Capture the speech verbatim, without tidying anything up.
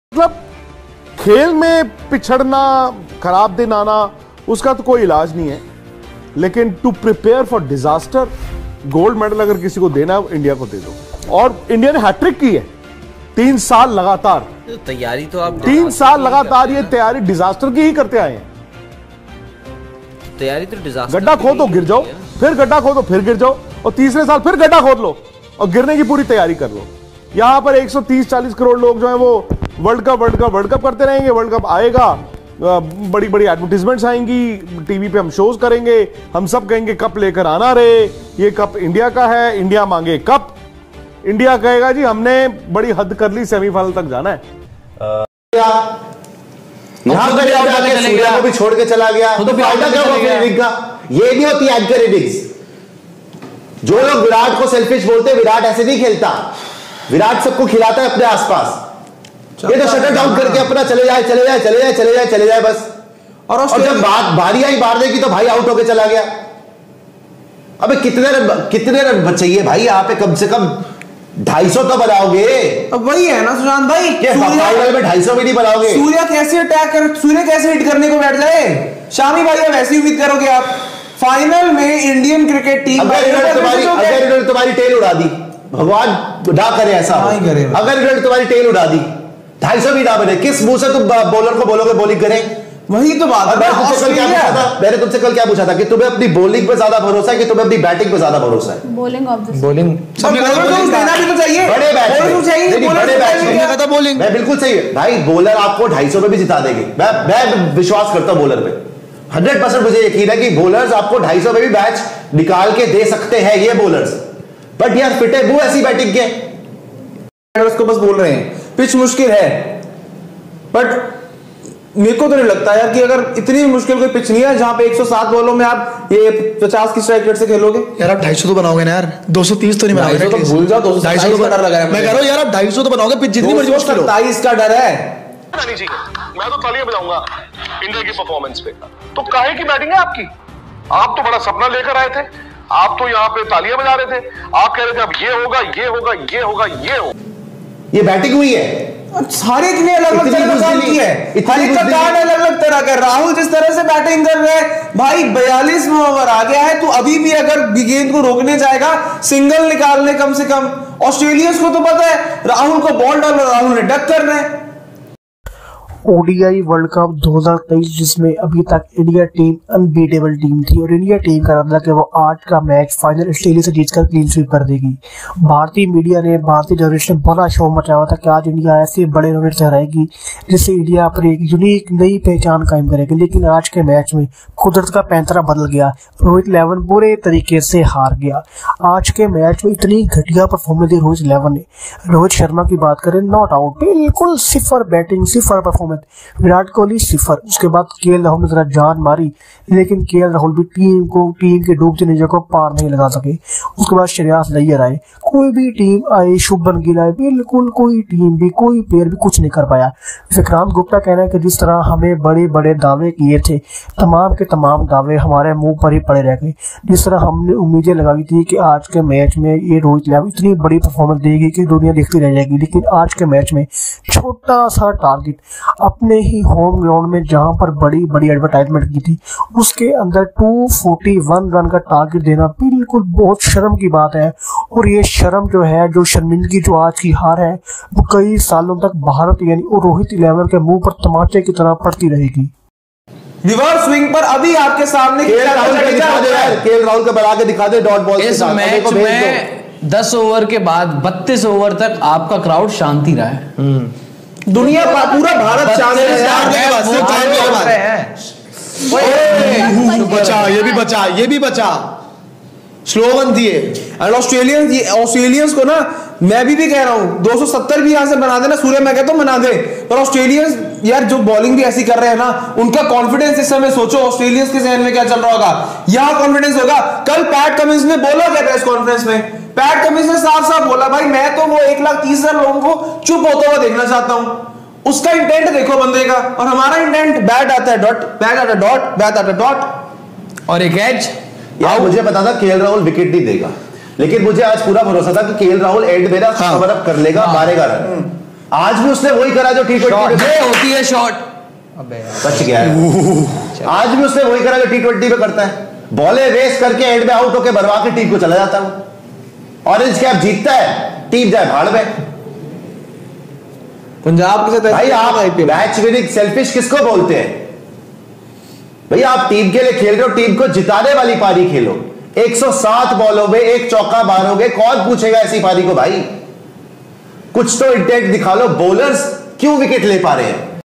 मतलब खेल में पिछड़ना, खराब दिन आना, उसका तो कोई इलाज नहीं है, लेकिन to prepare for disaster, gold medal अगर किसी को देना है इंडिया को दे दो। और इंडिया ने हैट्रिक की है तीन साल लगातार। तैयारी तो आप तीन साल लगातार ये तैयारी डिजास्टर की ही करते आए हैं। तैयारी तो डिजास्टर, गड्ढा खोदो गिर जाओ, फिर गड्ढा खोदो फिर गिर जाओ, और तीसरे साल फिर गड्ढा खोद लो और गिरने की पूरी तैयारी कर लो। यहां पर एक सौ तीस चालीस करोड़ लोग जो है वो world cup world cup world cup करते रहेंगे। वर्ल्ड कप आएगा, बड़ी बड़ी एडवर्टीजमेंट्स आएंगी, टीवी पे हम शोज करेंगे, हम सब कहेंगे कप लेकर आना रे, ये कप इंडिया का है, इंडिया मांगे कप। इंडिया कहेगा जी हमने बड़ी हद कर ली, सेमीफाइनल तक जाना है। यहां पर जाके सूर्या को भी छोड़ के चला गया, तो फायदा क्या हुआ इनिंग का? ये नहीं होती एंकर इनिंग्स। जो लोग विराट को सेल्फिश बोलते हैं, विराट ऐसे नहीं खेलता। विराट सबको खिलाता है अपने आसपास। ये तो शटर डाउन करके अपना चले जाए चले जाए चले जाए चले जाए चले जाए बस। और, और जब बात बारी आई मारने की तो भाई आउट होके चला गया। अबे कितने रन कितने रन चाहिए भाई? यहाँ पे कम से कम ढाई सौ तो बनाओगे। अब वही है ना सुशांत भाई, फाइनल में ढाई सौ भी नहीं बनाओगे। सूर्या कैसे अटैक कर, सूर्य कैसे हिट करने को बैठ जाए? शामी भाई अब ऐसी उम्मीद करोगे आप फाइनल में इंडियन क्रिकेट टीम? अगर इन्होंने तुम्हारी अगर इन्होंने तुम्हारी टेल उड़ा दी, भगवान ना करे ऐसा, अगर इन्होंने तुम्हारी टेल उड़ा दी, ढाई सौ भी ना बने, किस मुंह से तुम बॉलर को बोलोगे बॉलिंग करें? वही तो बात है। मैंने तुमसे कल क्या पूछा था मैंने तुमसे कल क्या पूछा था कि तुम्हें अपनी बॉलिंग पे ज्यादा भरोसा है कि तुम्हें अपनी बैटिंग पे ज्यादा भरोसा है? बॉलिंग ऑफ द बॉलिंग देना भी तो चाहिए, बड़े बैट्समैन, बड़े बैट्समैन बॉलिंग मैं बिल्कुल सही है भाई। बॉलर आपको ढाई सौ में भी जिता देंगे, मैं मैं विश्वास करता हूं बॉलर पे, हंड्रेड परसेंट मुझे यकीन है कि बॉलर्स आपको ढाई सौ में भी मैच निकाल के दे सकते हैं ये बॉलर्स। बट यार फिटे मुंह ऐसी बैटिंग के उसको बस बोल रहे हैं पिच मुश्किल है, बट मेरे को तो नहीं लगता यार कि अगर इतनी मुश्किल कोई पिच नहीं है जहां पे एक सौ सात बॉलों में आप ये पचास की स्ट्राइक रेट से खेलोगे। यार आप ढाई सौ तो बनाओगे ना यार, दो सौ तीस तो नहीं बनाओगे। तो भूल जाओ, दो सौ ढाई सौ तो डर लगा है। मैं कह रहा हूं यार आप ढाई सौ तो बनाओगे, पिच जितनी मर्जी मुश्किल हो। सत्ताईस का डर है। मैं तो तालियां बजाऊंगा इंडिया की परफॉर्मेंस पे। तो काहे की बैटिंग है आपकी? आप तो बड़ा सपना लेकर आए थे, आप तो यहाँ पे तालियां बजा रहे थे, आप कह रहे थे अब ये होगा ये होगा ये होगा ये होगा। ये बैटिंग हुई है, सारे इतने अलग अलग तरह का काम किया है, हर एक का कार्ड अलग अलग तरह का। राहुल जिस तरह से बैटिंग कर रहे हैं भाई, बयालीस ओवर आ गया है, तो अभी भी अगर गेंद को रोकने जाएगा सिंगल निकालने कम से कम। ऑस्ट्रेलियंस को तो पता है राहुल को बॉल डालो, राहुल ने डक कर रहे हैं। ओडीआई वर्ल्ड कप दो हज़ार तेईस जिसमें अभी तक इंडिया टीम अनबीटेबल टीम थी और इंडिया टीम का रहा कि वो आज का मैच फाइनल ऑस्ट्रेलिया से जीतकर क्लीन स्वीप कर देगी। भारतीय मीडिया ने, भारतीय जर्नलिस्ट ने बड़ा शो मचाया था कि आज इंडिया ऐसे बड़े रन से हराएगी जिससे इंडिया पर एक यूनिक नई पहचान कायम करेगी। लेकिन आज के मैच में कुदरत का पैंतरा बदल गया, रोहित इलेवन बुरे तरीके से हार गया। आज के मैच में इतनी घटिया परफॉर्मेंस दी रोहित इलेवन ने। रोहित शर्मा की बात करें, नॉट आउट, बिल्कुल सिफर बैटिंग, सिफर परफॉर्मेंस। विराट कोहली सिफर। उसके बाद केएल राहुल ने जरा जान मारी, लेकिन केएल राहुल भी टीम को टीम के डूबते नीचे को पार नहीं लगा सके। उसके बाद श्रेयस अय्यर आए, कोई भी टीम आए, शुभमन गिल आए, बिल्कुल कोई टीम भी, कोई प्लेयर भी कुछ नहीं कर पाया। विक्रांत गुप्ता कहना है कि जिस तरह हमें बड़े बड़े दावे किए थे, तमाम के तमाम दावे हमारे मुंह पर ही पड़े रह गए। जिस तरह हमने उम्मीदें लगाई थी कि आज के मैच में ये रोहित इलेवन इतनी बड़ी परफॉर्मेंस देगी कि दुनिया देखती रह जाएगी, लेकिन आज के मैच में छोटा सा टारगेट अपने ही होम ग्राउंड में जहां पर बड़ी बड़ी एडवर्टाइजमेंट की थी, उसके अंदर दो सौ इकतालीस रन का टारगेट देना बिल्कुल बहुत शर्म की बात है। और ये शर्म जो है, जो शर्मिंदगी जो आज की हार है, वो कई सालों तक भारत यानी और रोहित इलेवन के मुंह पर तमाचे की तरह पड़ती रहेगी। रिवर्स स्विंग पर अभी आपके सामने केएल राहुल का दिखा दे यार, केएल राहुल का बढ़ा के दिखा दे डॉट बॉल के साथ। इस मैच में दस ओवर के बाद बत्तीस ओवर तक आपका क्राउड शांति रहा है। दुनिया पूरा भारत शांत है। बचा, ये भी बचा, ये भी बचा, स्लो वन दिए। और ऑस्ट्रेलियंस ऑस्ट्रेलियंस को ना मैं भी भी कह रहा हूं दो सौ सत्तर भी यहां से बना देना, सूर्य मैं कहता हूं बना दे। पर ऑस्ट्रेलियंस यार जो बॉलिंग भी ऐसी कर रहे हैं ना, उनका कॉन्फिडेंस इस समय सोचो ऑस्ट्रेलियंस के जहन में क्या चल रहा होगा। यहां कॉन्फिडेंस होगा। कल पैट कमिंस ने बोला क्या प्रेस कॉन्फ्रेंस में? पैट कमिंस ने साफ साफ बोला भाई मैं तो वो एक लाख तीस हजार लोगों को चुप होता हुआ देखना चाहता हूं। उसका इंटेंट देखो बंदे का, और हमारा इंटेंट बैट आता है डॉट, बैट आता है डॉट, बैट आता है डॉट और एक एज। यार मुझे पता था केएल राहुल विकेट नहीं देगा, लेकिन मुझे आज पूरा भरोसा था कि केएल राहुल एंड में ना कवर अप कर लेगा, मारेगा रन। आज भी उसने वही करा जो टी ट्वेंटी ये होती है शॉट। अबे बच गया है। आज भी उसने वही करा जो टी ट्वेंटी पे करता है, बॉले वेस्ट करके एंड में आउट होके भरवा के टीम को चला जाता है। ऑरेंज कैप जीतता है, टीम जाए भाड़ में। पंजाब के साथ भाई आप मैच विनिंग सेल्फिश किसको बोलते हैं? भैया आप टीम के लिए खेल रहे हो, टीम को जिताने वाली पारी खेलो। एक सौ सात बॉलों में एक चौका मारोगे, कौन पूछेगा ऐसी पारी को भाई? कुछ तो इंटेंट दिखा लो। बॉलर्स क्यों विकेट ले पा रहे हैं?